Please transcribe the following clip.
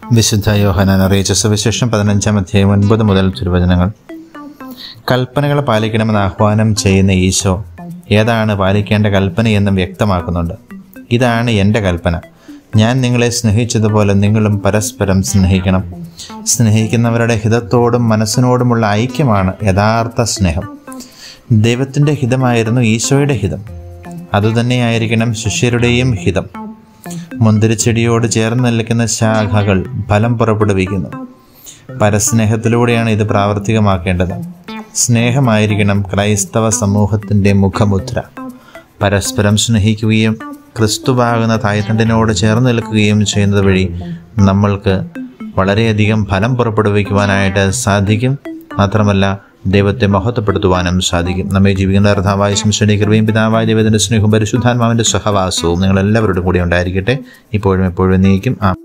വിശുദ്ധ യോഹന്നാൻ അറിയിച്ച സുവിശേഷം 15-ാം അധ്യായം 9 മുതൽ തിരുവചനങ്ങൾ. കൽപ്പനകൾ പാലിക്കണമെന്ന് ആഹ്വാനം ചെയ്യുന്ന ഈശോ ഏതാണ് പാലിക്കേണ്ട കൽപ്പനയെന്നും വ്യക്തമാക്കുന്നുണ്ട്. ഇതാണ് എൻ്റെ കൽപ്പന, ഞാൻ നിങ്ങളെ സ്നേഹിച്ചതുപോലെ നിങ്ങളും പരസ്പരം സ്നേഹിക്കണം. സ്നേഹിക്കുന്നവരുടെ ഹിതത്തോടും മനസ്സിനോടുമുള്ള ഐക്യമാണ് യഥാർത്ഥ സ്നേഹം. ദൈവത്തിൻ്റെ ഹിതമായിരുന്നു ഈശോയുടെ ഹിതം, അതുതന്നെയായിരിക്കണം ശിഷ്യരുടെയും ഹിതം. മുന്തിരിച്ചെടിയോട് ചേർന്ന് നിൽക്കുന്ന ശാഖകൾ ഫലം പുറപ്പെടുവിക്കുന്നു. പരസ്നേഹത്തിലൂടെയാണ് ഇത് പ്രാവർത്തികമാക്കേണ്ടത്. സ്നേഹമായിരിക്കണം ക്രൈസ്തവ സമൂഹത്തിൻ്റെ മുഖമുദ്ര. പരസ്പരം സ്നേഹിക്കുകയും ക്രിസ്തുവാകുന്ന തായ്തണ്ടിനോട് ചേർന്ന് നിൽക്കുകയും ചെയ്യുന്നത് വഴി നമ്മൾക്ക് വളരെയധികം ഫലം പുറപ്പെടുവിക്കുവാനായിട്ട് സാധിക്കും. മാത്രമല്ല, ദൈവത്തെ മഹത്വപ്പെടുത്തുവാനും സാധിക്കും. നമ്മെ ജീവിക്കുന്ന കർത്താവായ ശംശയുടെ കൃപയും പിതാവായ ദൈവത്തിൻ്റെ സ്നേഹവും പരിശുദ്ധാത്മാവിൻ്റെ സഹവാസവും നിങ്ങളെല്ലാവരോടും കൂടി ഉണ്ടായിരിക്കട്ടെ, ഇപ്പോഴും എപ്പോഴും നീക്കും.